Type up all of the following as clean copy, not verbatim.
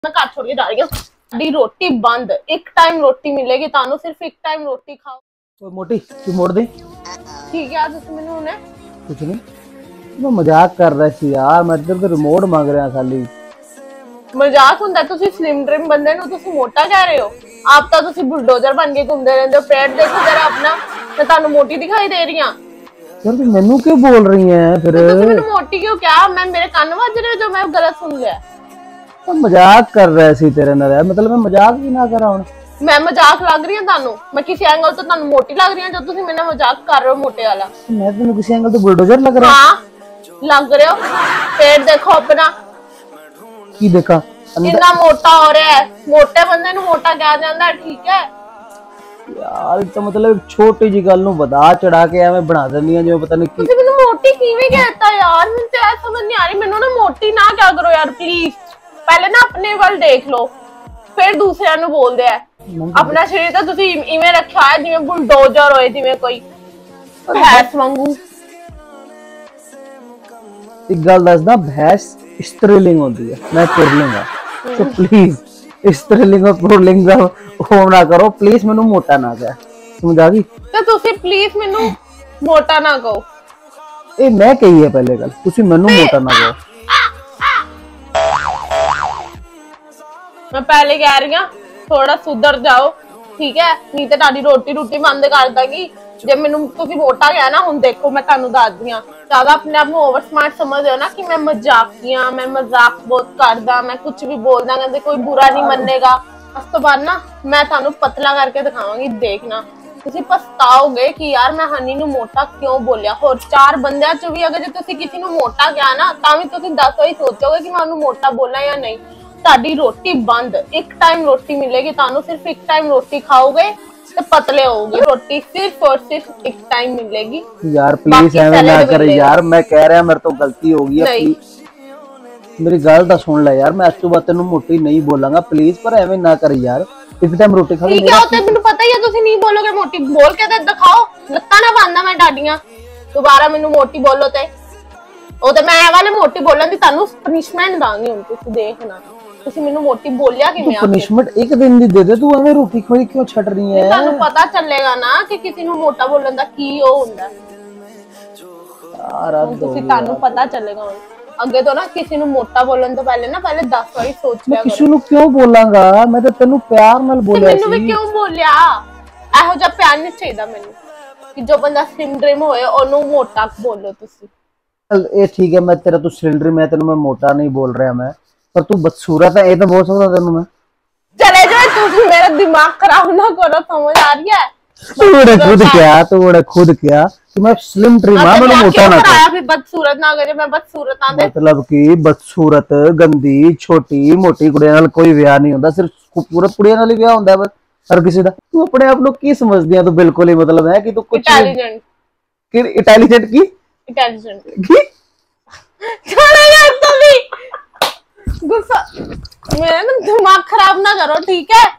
मैं घर छोड़ के जा रही हूँ। साडी रोटी बंद, एक टाइम रोटी मिलेगी तानू, सिर्फ एक टाइम रोटी खाओ। तो मोटी तू मोड़ दे। ठीक है तुसी मैनू हुणे कुछ नहीं, मैं मजाक कर रहा सी यार, मैं तेरे को रिमोट मांग रहा खाली। मजाक हुंदा? तुसी स्लिम ट्रिम बंदे नु तुसी मोटा कह रहे हो? आप तो तुसी बुलडोजर बन के घूमदे रहंदे हो। पेट देखो जरा अपना, मैं तानू मोटी दिखाई दे रही हां। यार तू मेनू क्यों बोल रही है फिर? तो तुसी मैनू मोटी क्यों क्या? मैं मेरे कान वज रहे जो मैं गलत सुन लिया? तो मजाक कर रहा सी तेरे नाल यार, मतलब मैं मजाक भी ना करा हुन। मैं मजाक लग रही हूं तानू? मैं किसी एंगल तो तानू मोटी लग रही हूं जो तुसी मेरे मजाक कर रहे हो मोटे वाला? मैं तेनू किसी एंगल तो बुलडोजर लग रहा? हां लग रहे हो। पेट देखो अपना, की देखा कितना मोटा हो रहा है। मोटे बंदे नु मोटा कहा जांदा है, ठीक है यार। तो मतलब छोटी जी गल नु बता चढ़ा के एवें बना देनी है जो पता नहीं की। तुसी मैनू मोटी किवें कहता यार? मैं तो ऐसा समझ नहीं आ रही। मैनू ना मोटी ना क्या करो यार प्लीज। पहले ना अपने ਵੱਲ देख लो फिर दूसरिਆਂ ਨੂੰ ਬੋਲਦੇ ਆ। अपना शरीर तो तुसी इवें रखा है जिवें बुलडोजर होए, जिवें कोई भैंस वांगू। एक गल दसदा, भैंस स्त्रीलिंग होती है, मैं पुरलिंग हां। तो प्लीज स्त्रीलिंग और पुरलिंग का हो ना करो प्लीज। मैनू मोटा ना कह, समझ आ गई? तो तुसी प्लीज मैनू मोटा ना कहो। ए मैं कही है पहले गल, तुसी मैनू मोटा ना कहो। मैं पहले कह रही हूं थोड़ा सुधर जाओ, ठीक है? नहीं तो ताड़ी रोटी रोटी बंद कर दांगी जे मैनू तुसी मोटा कहा ना। हुण देखो मैं तानू दस दी हां, ज्यादा अपने आप को ओवर स्मार्ट समझ हो ना कि मैं मजाकिया, मैं मजाक बहुत करदा, मैं कुछ भी बोल दा कहंदे कोई बुरा नहीं मन्नेगा। उस तो बाद ना मैं तानू पतला करके दिखावांगी, देखना तुसी पछताओगे कि यार मैं हनी नू मोटा क्यों बोलिया। होर चार बंदियां चों भी अगर जे तुसी किसी नू मोटा कहा ना तां भी तुसी 10 वारी सोचोगे कि मैं उन्हें मोटा बोला या नहीं। साडी रोटी बंद, एक टाइम रोटी मिलेगी तानू, सिर्फ एक टाइम रोटी खाओगे तो पतले होगे। रोटी सिर्फ और सिर्फ एक टाइम मिलेगी। यार प्लीज ऐਵੇਂ ना कर यार, मैं कह रहा मेरे तो गलती हो गई है। मेरी गल दा सुन ले यार, मैं आज तो बात तेनू मोटी नहीं बोलांगा प्लीज, पर ऐਵੇਂ ना कर यार। इस टाइम रोटी खा ले। ठीक है होते मैनू पता ही है तुसी नहीं बोलोगे मोटी, बोल के तो दिखाओ। लत्ता ना बांधा मैं डाडियां, दोबारा मैनू मोटी बोलो ते ओ ते मैं ए वाले मोटी बोलन दी तानू पनिशमेंट दांगी। हुण तुसी देखना तुसी मैनू मोटी बोलिया कि मैं पनिशमेंट एक दिन दी दे दे, तू एवें रोटी खोई क्यों छड़ रही है? तानू पता चलेगा ना कि किसी नू मोटा बोलन दा की ओ हुंदा यार। अब तुसी तानू पता चलेगा हुण। अगे तो ना किसी नू मोटा बोलन तो पहले ना 10 बारी सोच लिया करो। किसी नू क्यों बोलांगा? मैं तो तेनू प्यार नाल बोलिया सी। मैनू भी क्यों बोलिया? एहो जा प्यार नहीं चाहिदा मैनू कि जो बंदा स्लिम ड्रिम होए ओनू मोटा बोलो तुसी। चल ए ठीक है, मैं तेरा तू सिलेंडर, मैं तेनू मैं मोटा नहीं बोल रहा मैं, पर तू बदसूरत है, ये तो बोल सकता तेनू मैं। चले जाओ तू, मेरा दिमाग खराब ना करो, समझ आ रही है? तूने खुद क्या कि मैं स्लिम ट्रिम हां, मैं मोटा ना कराया फिर बदसूरत ना करे। मैं बदसूरत ना दे मतलब कि बदसूरत गंदी छोटी मोटी कुड़ियां नाल कोई ब्याह नहीं होंदा, सिर्फ खूबसूरत कुड़ियां नाल ही ब्याह होंदा है बस हर किसी दा। तू अपने आप नु की समझदी है? तू बिल्कुल ही मतलब है कि तू कुछ इंटेलिजेंट की इंटेलिजेंट की इंटेलिजेंट की छोड़ो यार तुम भी गुस्सा। मेरा ना दिमाग खराब ना करो, ठीक है?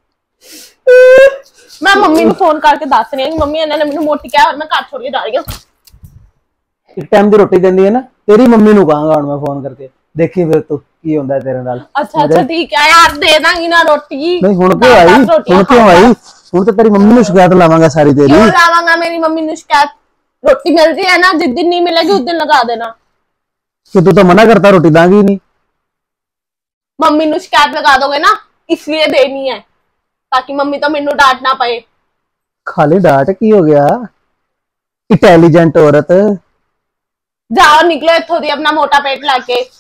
मैं मम्मी को फोन करके दस रही हूं कि मम्मी इन्होंने मैनू मोटी कहा और मैं घर छोड़ के जा रही हूं। एक टाइम दी रोटी देंदी है ना, तेरी मम्मी नु कहांगा हुन मैं फोन करके, देखी फिर तू की होंदा है तेरे नाल। अच्छा अच्छा ठीक है यार, दे दांगी ना रोटी। नहीं हुन क्यों आई? हुन तो तेरी मम्मी नु शिकायत लावांगा सारी तेरी। क्यों लावांगा मेरी मम्मी नु शिकायत? रोटी मिल रही है ना, जिस दिन नहीं मिलेगी उस दिन लगा देना। कि तू तो मना करता रोटी दांगी नहीं। मम्मी नु शिकायत लगा दोगे ना, इसलिए देनी है ताकि मम्मी तो मेनू डांट ना पाए। खाली डांट की हो गया? इंटेलिजेंट औरत जाओ निकलो इत्थों दी अपना मोटा पेट लाके।